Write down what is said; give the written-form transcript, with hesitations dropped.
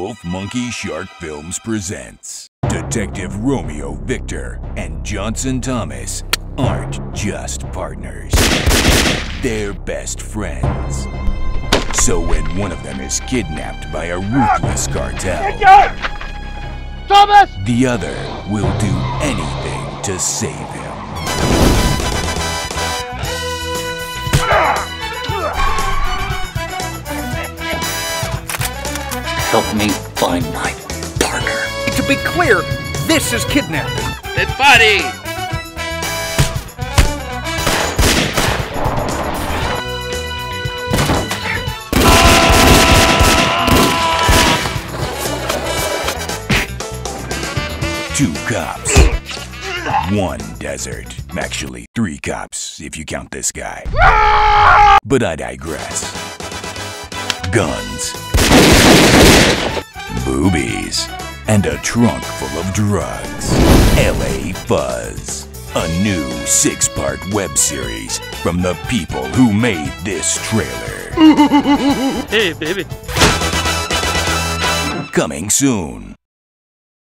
Wolf Monkey Shark Films presents Detective Romeo Victor and Johnson Thomas aren't just partners. They're best friends. So when one of them is kidnapped by a ruthless cartel, Thomas! the other will do anything to save him. Help me find my partner. To be clear, this is kidnapping. Dead body! Two cops. One desert. Actually, 3 cops, if you count this guy. But I digress. Guns. Boobies. And a trunk full of drugs. LA FUZZ. A new 6-part web series from the people who made this trailer. Hey, baby. Coming soon.